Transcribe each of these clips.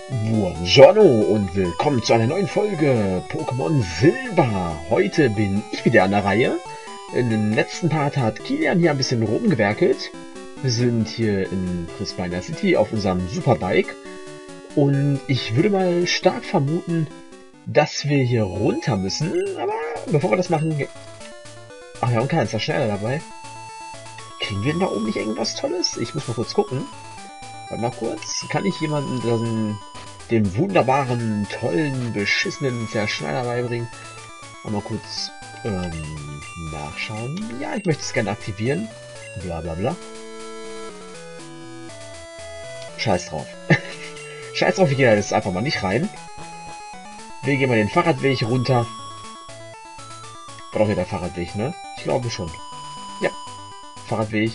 Buongiorno und willkommen zu einer neuen Folge Pokémon Silber. Heute bin ich wieder an der Reihe. In dem letzten Part hat Kilian hier ein bisschen rumgewerkelt. Wir sind hier in Prismina City auf unserem Superbike. Und ich würde mal stark vermuten, dass wir hier runter müssen. Aber bevor wir das machen... Ach ja, und keiner ist da schneller dabei. Kriegen wir denn da oben nicht irgendwas Tolles? Ich muss mal kurz gucken. Warte mal kurz. Kann ich jemanden den wunderbaren, tollen, beschissenen Zerschneider beibringen? Mal kurz nachschauen. Ja, ich möchte es gerne aktivieren. Bla bla bla. Scheiß drauf. Scheiß drauf, wir gehen da jetzt einfach mal nicht rein. Wir gehen mal den Fahrradweg runter. War doch hier der Fahrradweg, ne? Ich glaube schon. Ja. Fahrradweg.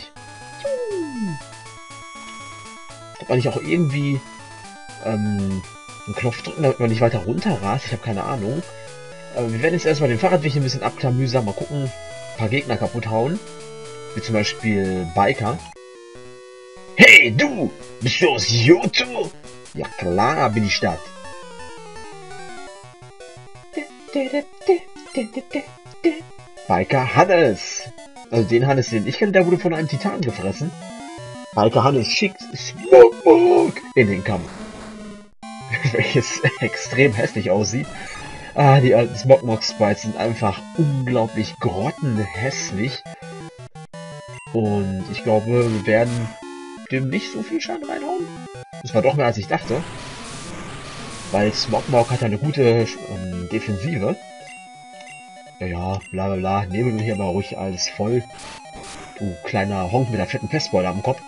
Ob man nicht auch irgendwie einen Knopf drücken, damit man nicht weiter runter rast? Ich habe keine Ahnung. Wir werden jetzt erstmal den Fahrradweg ein bisschen abklamüsern. Mal gucken. Ein paar Gegner kaputt hauen. Wie zum Beispiel Biker. Hey, du! Bist du aus Johto? Ja klar bin ich das. Biker Hannes. Also den Hannes, den ich kenne, der wurde von einem Titan gefressen. Biker Hannes schickt Smogmog in den Kampf. Welches extrem hässlich aussieht. Die alten Smogmog-Sprites sind einfach unglaublich grottenhässlich. Und ich glaube, wir werden dem nicht so viel Schaden reinhauen. Das war doch mehr als ich dachte. Weil Smogmog hat eine gute Defensive. Ja, bla bla bla. Nehmen wir hier mal ruhig alles voll. Du kleiner Honk mit der fetten Pestbeule am Kopf.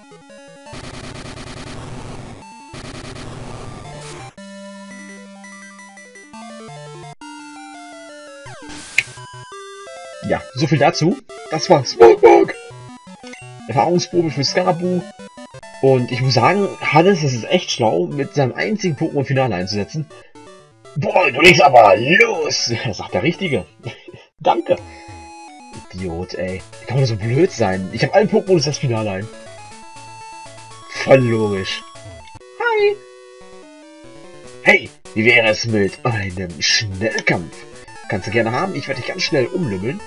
Ja, so viel dazu. Das war Smogmog. Erfahrungsprobe für Skarabu. Und ich muss sagen, Hannes, das ist echt schlau, mit seinem einzigen Pokémon Finale einzusetzen. Boah, du legst aber los! Sagt der Richtige. Danke. Idiot, ey. Wie kann man so blöd sein? Ich habe allen Pokémon das Finale ein. Voll logisch. Hi. Hey, wie wäre es mit einem Schnellkampf? Kannst du gerne haben, ich werde dich ganz schnell umlümmeln.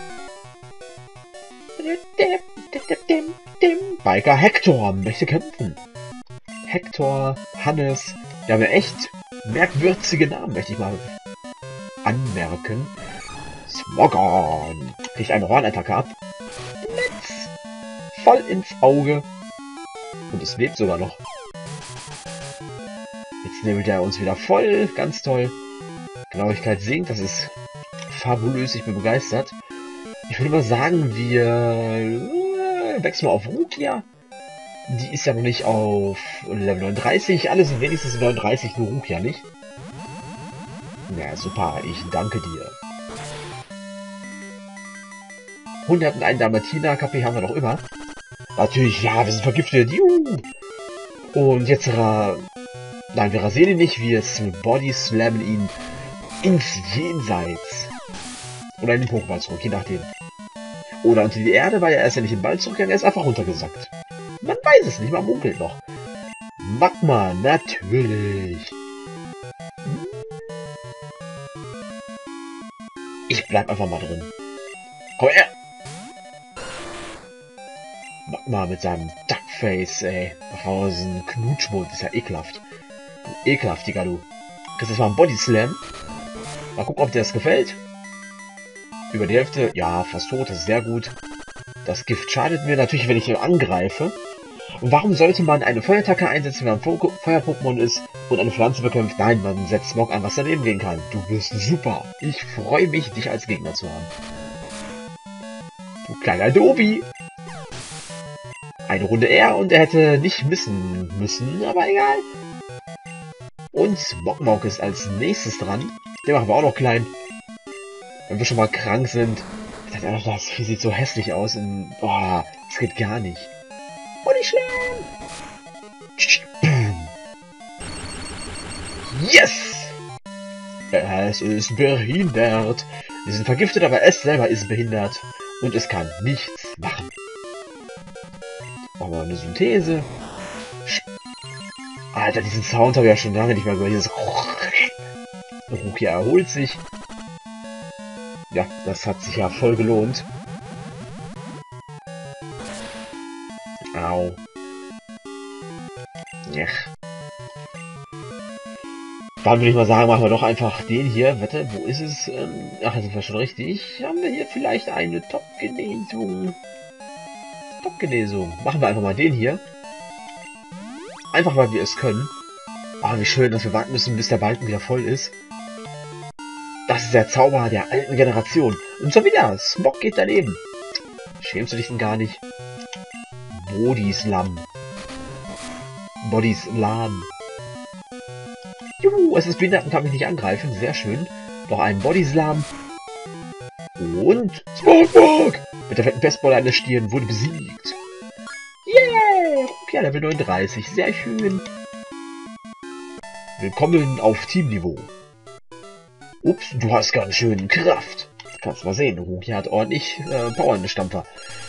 Biker Hector möchte kämpfen. Hector, Hannes, die haben ja echt merkwürzige Namen, möchte ich mal anmerken. Smogon kriegt eine Hornattacke ab. Blitz! Voll ins Auge. Und es lebt sogar noch. Jetzt nimmt er uns wieder voll. Ganz toll. Genauigkeit sinkt. Das ist fabulös. Ich bin begeistert. Ich würde mal sagen, wir wechseln mal auf Rukia. Die ist ja noch nicht auf Level 39. Alle sind wenigstens 39, nur Rukia nicht. Ja, super. Ich danke dir. 101 Dalmatiner KP haben wir noch immer. Natürlich, ja, wir sind vergiftet. Juhu. Und jetzt, nein, wir rasieren ihn nicht. Wir Body slammen ihn ins Jenseits. Oder in den Pokéball zurück, je nachdem. Oder unter die Erde, weil er ist ja nicht im Ball zurückgegangen, er ist einfach runtergesackt. Man weiß es nicht, man munkelt noch. Magma, natürlich. Ich bleib einfach mal drin. Komm her! Magma mit seinem Duckface, ey. Draußen Knutschmund, ist ja ekelhaft. Ekelhaft, Digga, du. Kriegst jetzt mal einen Body Slam. Mal gucken, ob dir das gefällt. Über die Hälfte, ja, fast tot, das ist sehr gut. Das Gift schadet mir natürlich, wenn ich ihn angreife. Und warum sollte man eine Feuerattacke einsetzen, wenn man Feuer-Pokémon ist und eine Pflanze bekämpft? Nein, man setzt Smog an, was daneben gehen kann. Du bist super. Ich freue mich, dich als Gegner zu haben. Du kleiner Dobi. Eine Runde eher und er hätte nicht missen müssen, aber egal. Und Smogmog ist als nächstes dran. Den machen wir auch noch klein. Wenn wir schon mal krank sind. Das sieht so hässlich aus. Boah, das geht gar nicht. Body Slam! Yes! Es ist behindert. Wir sind vergiftet, aber es selber ist behindert. Und es kann nichts machen. Machen wir eine Synthese. Alter, diesen Sound habe ich ja schon lange nicht mehr gehört. Dieses Rukia erholt sich. Ja, das hat sich ja voll gelohnt. Au. Ja. Dann würde ich mal sagen, machen wir doch einfach den hier. Wette, wo ist es? Ach, da sind wir schon richtig. Haben wir hier vielleicht eine Top-Genesung? Top-Genesung. Machen wir einfach mal den hier. Einfach, weil wir es können. Ah, wie schön, dass wir warten müssen, bis der Balken wieder voll ist. Das ist der Zauber der alten Generation. Und schon wieder, Smog geht daneben. Schämst du dich denn gar nicht? Bodyslam. Bodyslam. Juhu, es ist behindert und kann mich nicht angreifen. Sehr schön. Noch ein Bodyslam. Und Smogmog mit der fetten Pestbolle an der Stirn wurde besiegt. Yeah! Okay, Level 39. Sehr schön. Willkommen auf Teamniveau. Ups, du hast ganz schön Kraft. Kannst mal sehen, Rukia hat ordentlich Power in den Stampfer.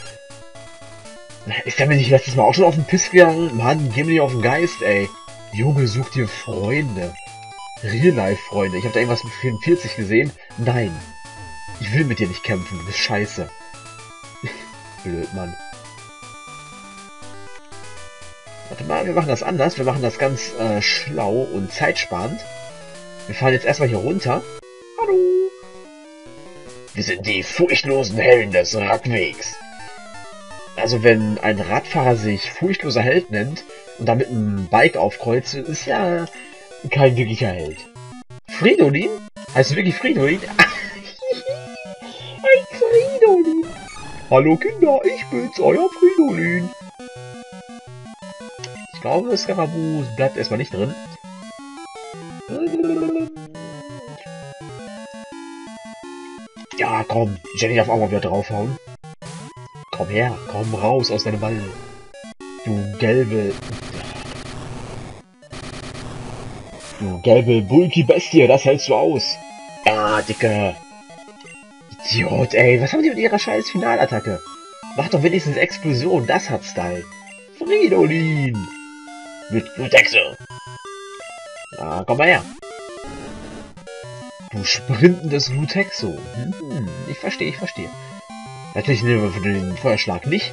Ist der mir nicht letztes Mal auch schon auf den Piss gegangen? Mann, geh mir nicht auf den Geist, ey. Junge, such dir Freunde. Real-Life-Freunde. Ich habe da irgendwas mit 44 gesehen. Nein. Ich will mit dir nicht kämpfen, du bist scheiße. Blöd, Mann. Warte mal, wir machen das anders. Wir machen das ganz schlau und zeitsparend. Wir fahren jetzt erstmal hier runter. Hallo. Wir sind die furchtlosen Helden des Radwegs. Also wenn ein Radfahrer sich furchtloser Held nennt und damit ein Bike aufkreuzt, ist ja kein wirklicher Held. Fridolin? Heißt du wirklich Fridolin? Ein Fridolin. Hallo Kinder, ich bin's, euer Fridolin. Ich glaube, Skarabu bleibt erstmal nicht drin. Ja, komm, Jenny darf auch mal wieder draufhauen. Komm her, komm raus aus deinem Ball. Du gelbe... Du gelbe Bulky-Bestie, das hältst du aus. Ja, Dicke. Idiot, ey, was haben die mit ihrer scheiß Finalattacke? Mach doch wenigstens Explosion, das hat Style. Fridolin. Mit Blutechse. Ja, komm mal her. Du sprintendes Lutexo. Ich verstehe, ich verstehe. Natürlich nehmen wir für den Feuerschlag nicht.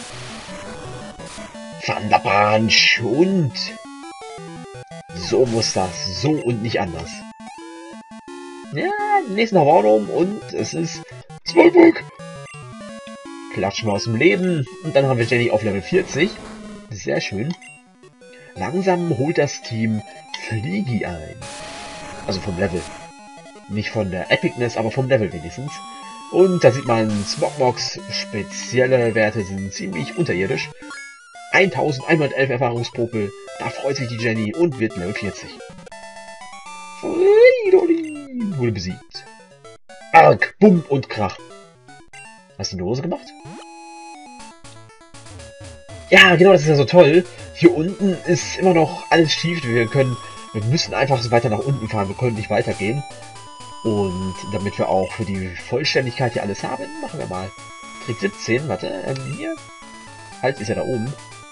Thunderpunch und... So muss das. So und nicht anders. Ja, nächsten Hauen um und es ist... Zwölfburg! Klatschen wir aus dem Leben. Und dann haben wir Jenny auf Level 40. Sehr schön. Langsam holt das Team Fliegi ein. Also vom Level. Nicht von der Epicness, aber vom Level wenigstens. Und da sieht man, Smogmogs spezielle Werte sind ziemlich unterirdisch. 1111 Erfahrungspopel, da freut sich die Jenny und wird Level 40. Fridolin wurde besiegt. Arg, Bumm und Krach. Hast du eine Hose gemacht? Ja, genau, das ist ja so toll. Hier unten ist immer noch alles schief. Wir müssen einfach so weiter nach unten fahren. Wir können nicht weitergehen. Und damit wir auch für die Vollständigkeit hier alles haben, machen wir mal Trick 17. Warte, hier. Halt, ist ja da oben.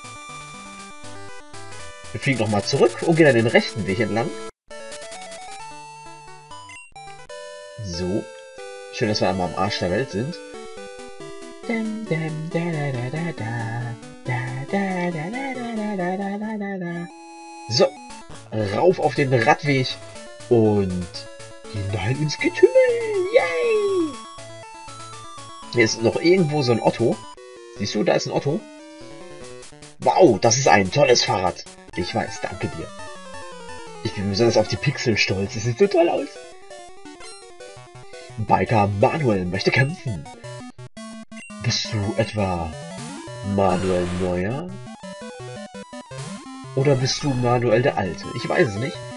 Wir fliegen nochmal zurück und gehen dann den rechten Weg entlang. So. Schön, dass wir einmal am Arsch der Welt sind. So. Rauf auf den Radweg und hinein ins Getümmel. Yay! Hier ist noch irgendwo so ein Otto. Siehst du, da ist ein Otto. Wow, das ist ein tolles Fahrrad. Ich weiß, danke dir. Ich bin besonders auf die Pixel stolz. Es sieht so toll aus. Biker Manuel möchte kämpfen. Bist du etwa Manuel Neuer? Oder bist du Manuel der Alte? Ich weiß es nicht.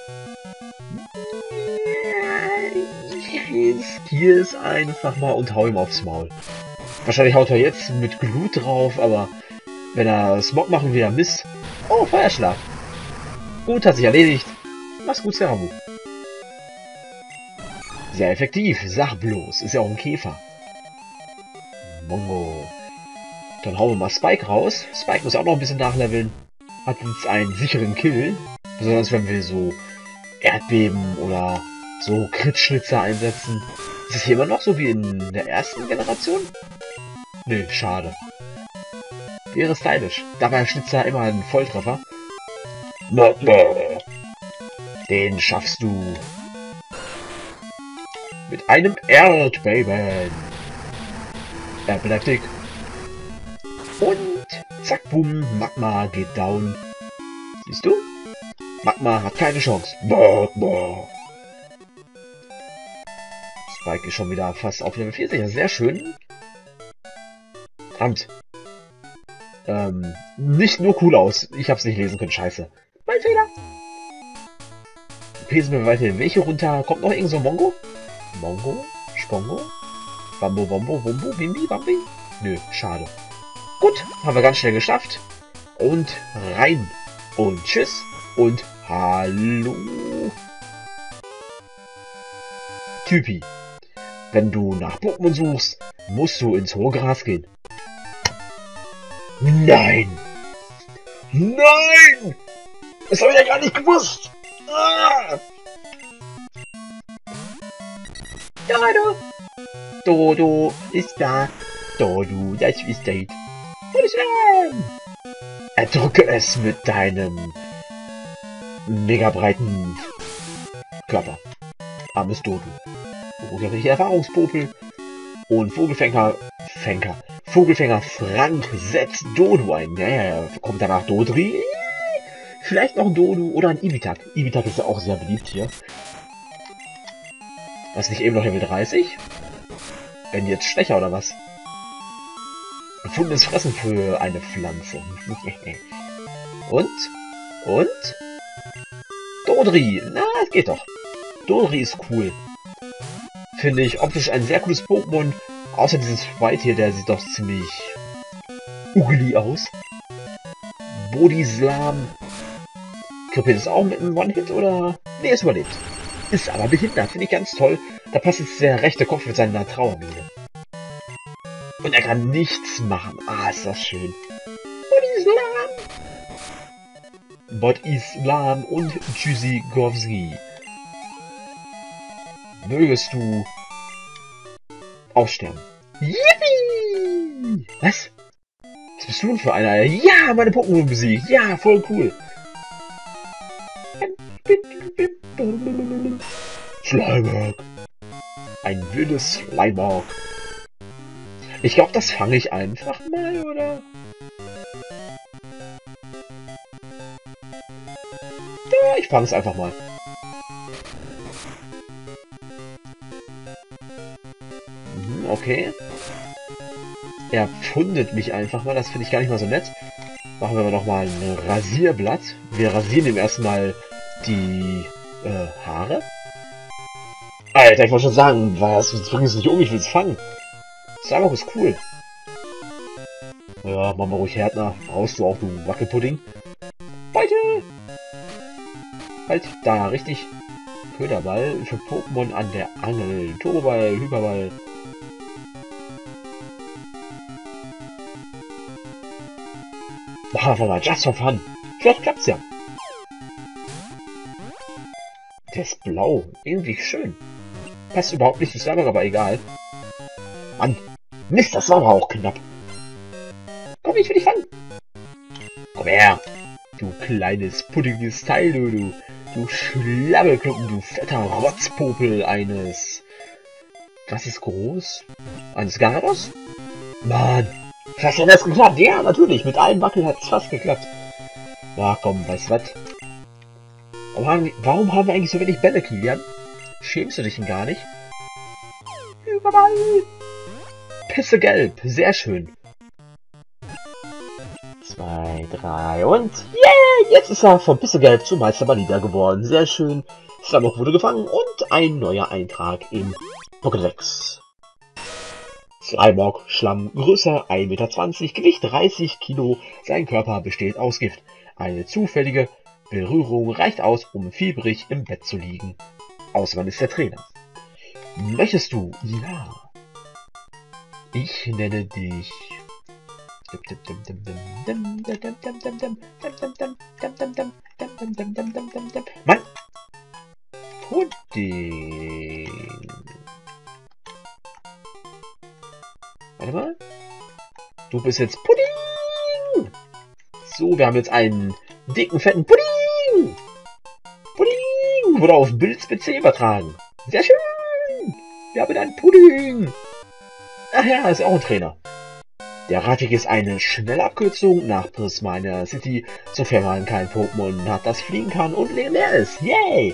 Ich riskiere es einfach mal und hau ihm aufs Maul. Wahrscheinlich haut er jetzt mit Glut drauf, aber wenn er Smog machen will, er Mist. Oh, Feuerschlag. Gut, hat sich erledigt. Mach's gut, Seramu. Sehr effektiv. Sag bloß. Ist ja auch ein Käfer. Mongo. Dann hauen wir mal Spike raus. Spike muss auch noch ein bisschen nachleveln. hat uns einen sicheren Kill. Besonders wenn wir so Erdbeben oder so Crit-Schnitzer einsetzen. Ist es hier immer noch so wie in der ersten Generation? Nö, schade. Wäre stylisch. Dabei Schnitzer immer ein Volltreffer. Den schaffst du. Mit einem Erdbeben. Er bleibt dick. Und zack, boom, Magma geht down. Siehst du? Magma hat keine Chance. Spike ist schon wieder fast auf Level 40. Sehr schön. Verdammt. Nicht nur cool aus. Ich hab's nicht lesen können. Scheiße. Mein Fehler. Pesen wir weiter den Weg hier runter. Kommt noch irgend so ein Mongo? Mongo? Spongo? Bambo, Bombo, Wumbo, Bimbi, Bambi? Nö, schade. Gut, haben wir ganz schnell geschafft. Und rein. Und tschüss. Und hallo. Typi. Wenn du nach Pokémon suchst, musst du ins hohe Gras gehen. Nein! Nein! Das habe ich ja gar nicht gewusst! Ah! Dodo! Dodo ist da! Dodo, das ist Date! Erdrücke es mit deinem mega breiten Körper. Armes Dodo. Unglaubliche Erfahrungspopel. Und Vogelfänger Frank setzt Dodo ein. Ja, kommt danach Dodri. Vielleicht noch ein Dodo oder ein Ibitak. Ibitak ist ja auch sehr beliebt hier. Was nicht eben noch Level 30? Werden die jetzt schwächer oder was? Gefundenes Fressen für eine Pflanze. Und? Dodri. Na, es geht doch. Dodri ist cool. Finde ich optisch ein sehr cooles Pokémon. Außer dieses Sprite hier, der sieht doch ziemlich ugly aus. Bodyslam. Krepiert es auch mit einem One-Hit oder? Ne, es überlebt. Ist aber behindert, finde ich ganz toll. Da passt jetzt der rechte Kopf mit seiner Trauermine. Und er kann nichts machen. Ah, ist das schön. Bodyslam und Tschüssikowski. Mögest du aussterben. Yippie! Was? Was bist du denn für einer? Ja, meine Pokémon besiegt. Ja, voll cool. Slimeberg. Ein wildes Slimeberg. Ich glaube, das fange ich einfach mal, oder? Ja, ich fange es einfach mal. Okay. Er pfundet mich einfach mal, das finde ich gar nicht mal so nett. Machen wir noch mal ein Rasierblatt. Wir rasieren ihm erstmal die Haare. Alter, ich wollte schon sagen, was, jetzt bring es nicht um, ich will es fangen. Slimeberg ist cool. Ja, mach mal ruhig Härtner. Brauchst du auch, du Wackelpudding. Beute! Halt, da, richtig. Köderball für Pokémon an der Angel. Turboball, Hyperball. Machen wir mal just for fun. Vielleicht klappt's ja. Der ist blau. Irgendwie schön. Passt überhaupt nicht zu Slimeberg, aber egal. Mann. Mist, das war aber auch knapp. Komm, ich will dich fangen. Komm her. Du kleines, puddiges Teil, du Schlabbelklumpen, du fetter Rotzpopel eines... Was ist groß? Eines Gyarados? Mann. Hast du das geklappt? Ja, natürlich. Mit einem Wackel hat es fast geklappt. Ja, komm, weißt du was? Warum haben wir eigentlich so wenig Bälle, Kilian? Schämst du dich denn gar nicht? Überall! Pisse gelb. Sehr schön. 2, 3 und... Yeah! Jetzt ist er von Pisse gelb zum Meister Balida geworden. Sehr schön. Slimeberg wurde gefangen und ein neuer Eintrag im Pokédex. Slimeberg, Schlamm, größer 1,20 Meter, Gewicht 30 Kilo, sein Körper besteht aus Gift. Eine zufällige Berührung reicht aus, um fiebrig im Bett zu liegen. Ausmann ist der Trainer. Möchtest du? Ja. Ich nenne dich Mann! Pudding. Warte mal. Du bist jetzt Pudding! So, wir haben jetzt einen dicken, fetten Pudding! Pudding! Wurde auf Bills PC übertragen. Sehr schön! Wir haben einen Pudding! Ach ja, ist auch ein Trainer. Der Radweg ist eine schnelle Abkürzung nach Prismania City, sofern man kein Pokémon hat, das fliegen kann und legendär ist. Yay!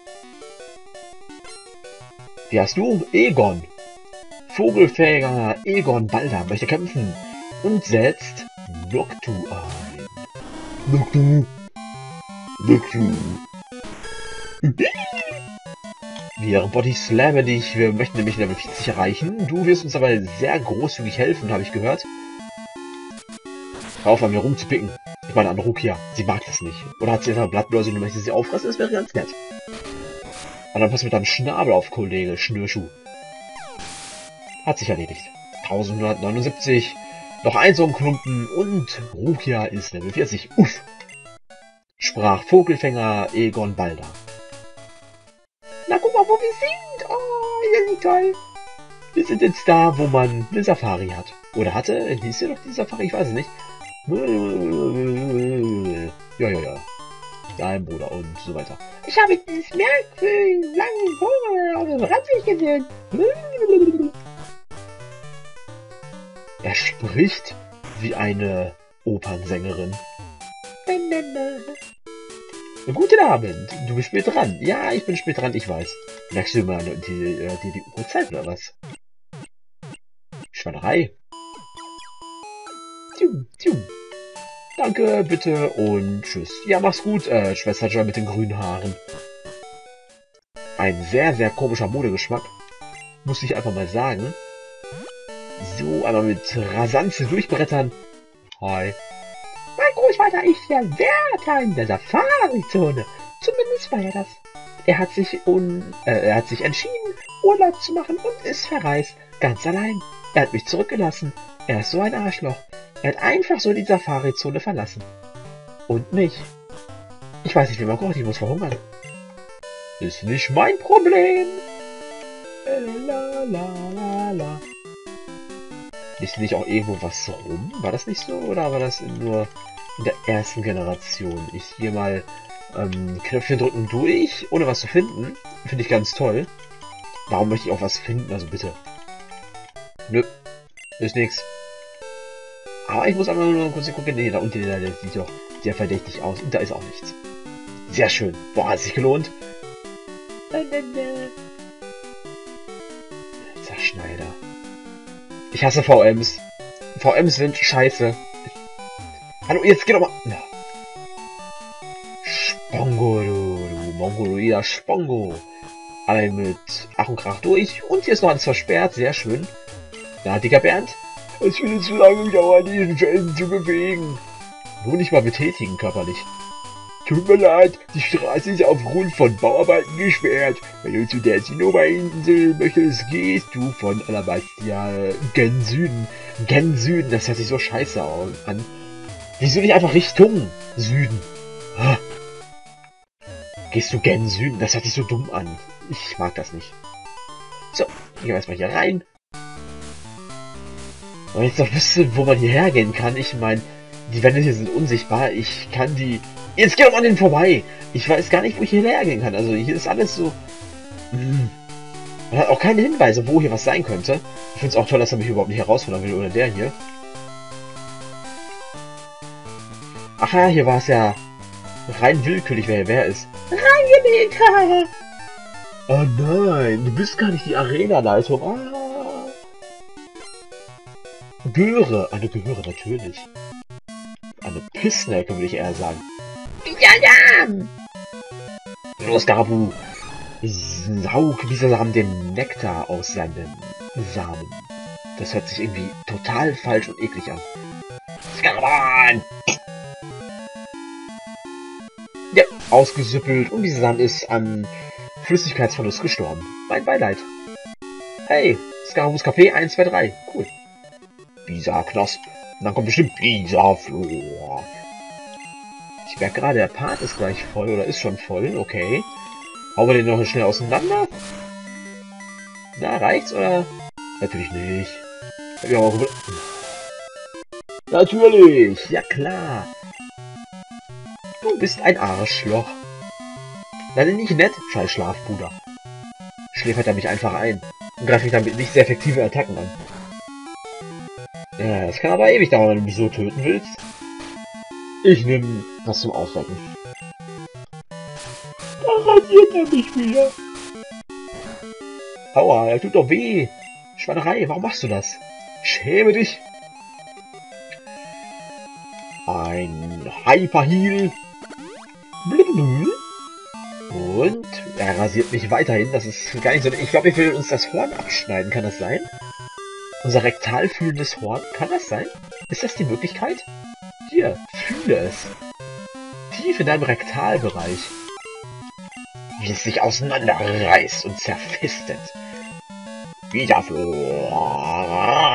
Wie hast du? Egon. Vogelfänger Egon Balder möchte kämpfen und setzt Noctu ein. Noctu. Noctu. Wir Body slammen dich. Wir möchten nämlich Level 40 erreichen. Du wirst uns aber sehr großzügig helfen, habe ich gehört. Hör auf, an mir rumzupicken. Ich meine an Rukia. Sie mag das nicht. Oder hat sie einfach Blattläuse und du möchtest sie auffressen? Das wäre ganz nett. Und dann pass mit deinem Schnabel auf, Kollege Schnürschuh. Hat sich erledigt. 1179. Noch ein so ein Klumpen und Rukia ist Level 40. Uff. Sprach Vogelfänger Egon Balder. Na, guck mal, wo wir sind. Oh, irgendwie toll. Wir sind jetzt da, wo man eine Safari hat. Oder hatte? Hieß ja doch die Safari? Ich weiß es nicht. Ja. Dein Bruder und so weiter. Ich habe dieses merkwürdige, langen Vogel auf dem Radweg gesehen. Er spricht wie eine Opernsängerin. Guten Abend, du bist spät dran. Ja, ich bin spät dran, ich weiß. Merkst du mal die Uhrzeit oder was? Schweinerei. Danke, bitte und tschüss. Ja, mach's gut, Schwester Joy mit den grünen Haaren. Ein sehr, sehr komischer Modegeschmack. Muss ich einfach mal sagen. So, einmal mit Rasanze durchbrettern. Hi. Mein Großvater ist der Wärter in der Safari-Zone. Zumindest war er das. Er hat sich entschieden, Urlaub zu machen und ist verreist. Ganz allein. Er hat mich zurückgelassen. Er ist so ein Arschloch. Er hat einfach so die Safari-Zone verlassen. Und mich. Ich weiß nicht, wie man kocht. Ich muss verhungern. Ist nicht mein Problem. La. Ist nicht auch irgendwo was rum? War das nicht so? Oder war das nur in der ersten Generation? Ich hier mal Knöpfchen drücken durch, ohne was zu finden. Finde ich ganz toll. Warum möchte ich auch was finden? Also bitte. Nö. Ist nix. Aber ich muss aber nur kurz gucken. Nee, da unten, der sieht doch sehr verdächtig aus. Und da ist auch nichts. Sehr schön. Boah, hat sich gelohnt. Zerschneider. Ich hasse VMs. VMs sind scheiße. Hallo, jetzt geh doch mal. Na. Spongo, du Mongoloida Spongo. Alle mit Ach und Krach durch. Und hier ist noch eins versperrt. Sehr schön. Na, dicker Bernd. Es wird zu lange dauern, diesen Felsen zu bewegen. Nur nicht mal betätigen körperlich. Tut mir leid, die Straße ist aufgrund von Bauarbeiten gesperrt. Wenn du zu der Zinnoberinsel möchtest, gehst du von Alabastia gen Süden. Gen Süden, das hört sich so scheiße an. Wieso nicht einfach Richtung Süden? Ah. Gehst du gen Süden? Das hört sich so dumm an. Ich mag das nicht. So, gehen wir erstmal hier rein. Und jetzt doch wüsste, wo man hierher gehen kann. Ich meine, die Wände hier sind unsichtbar. Ich kann die... Jetzt geht doch an den vorbei! Ich weiß gar nicht, wo ich hierher gehen kann. Also hier ist alles so... Man hat auch keine Hinweise, wo hier was sein könnte. Ich finde es auch toll, dass er mich überhaupt nicht herausfordern will, oder der hier. Ach ja, hier war es ja rein willkürlich, wer hier ist. Reingelegt! Oh nein, du bist gar nicht die Arena-Leitung. Ah. Göre, eine Göre natürlich. Eine Pissnelke, würde ich eher sagen. Ja! Los, Gabu! Saug dieser Samen den Nektar aus seinen Samen. Das hört sich irgendwie total falsch und eklig an. Skarban! Ja, ausgesüppelt und dieser Samen ist an Flüssigkeitsverlust gestorben. Mein Beileid. Hey, Skarabus Café 1, 2, 3. Cool. Bisa Knosp. dann kommt bestimmt Pisaflor. Ich merke gerade, der Part ist gleich voll oder ist schon voll. Okay. Hauen wir den noch schnell auseinander? Na, reicht's oder? Natürlich nicht. Ja, auch natürlich! Ja klar! Du bist ein Arschloch. Nein, nicht nett. Scheiß Schlafpuder. Schläfert er mich einfach ein und greift mich damit nicht sehr effektive Attacken an. Ja, das kann aber ewig dauern, wenn du mich so töten willst. Ich nehme was zum Aufwecken. Da rasiert er mich wieder. Aua, er tut doch weh. Schweinerei, warum machst du das? Schäme dich. Ein Hyper Heal. Und er rasiert mich weiterhin. Das ist gar nicht so. Ich glaube, ich will uns das Horn abschneiden. Kann das sein? Unser rektal fühlendes Horn. Kann das sein? Ist das die Möglichkeit? Hier, fühle es. Tief in deinem Rektalbereich. Wie es sich auseinanderreißt und zerfistet. Pisaflor.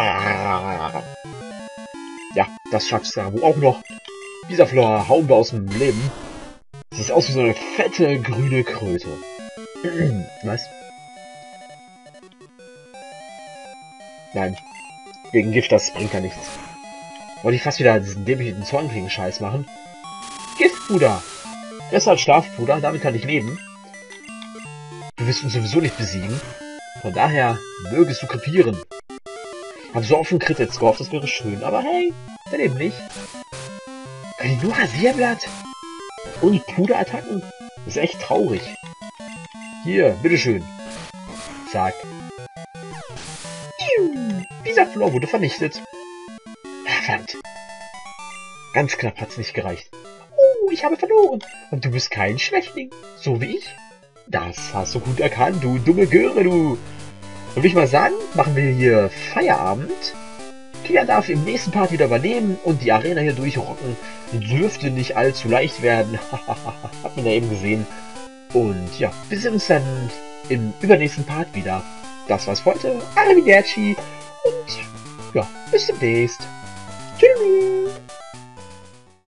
Ja, das schaffst du auch noch. Pisaflor hauen wir aus dem Leben. Sieht aus wie so eine fette grüne Kröte. Was? Nein. Gegen Gift, das bringt ja nichts. Wollte ich fast wieder diesen dämlichen Zornklingenscheiß machen. Giftpuder! Besser als Schlafpuder, damit kann ich leben. Du wirst uns sowieso nicht besiegen. Von daher mögest du krepieren. Hab so auf den Crit jetzt gehofft, das wäre schön. Aber hey, dann eben nicht. Kann ich nur Rasierblatt? Und Puderattacken? Das ist echt traurig. Hier, bitteschön. Zack. Pisaflor wurde vernichtet. Verdammt. Ganz knapp hat's nicht gereicht. Oh, ich habe verloren. Und du bist kein Schwächling. So wie ich. Das hast du gut erkannt, du dumme Göre, du. Und will ich mal sagen, machen wir hier Feierabend. Kia darf im nächsten Part wieder übernehmen und die Arena hier durchrocken. Dürfte nicht allzu leicht werden. Hat man ja eben gesehen. Und ja, wir sehen uns dann im übernächsten Part wieder. Das war's für heute. Arrivederci. Und ja, bis demnächst. Tschüss.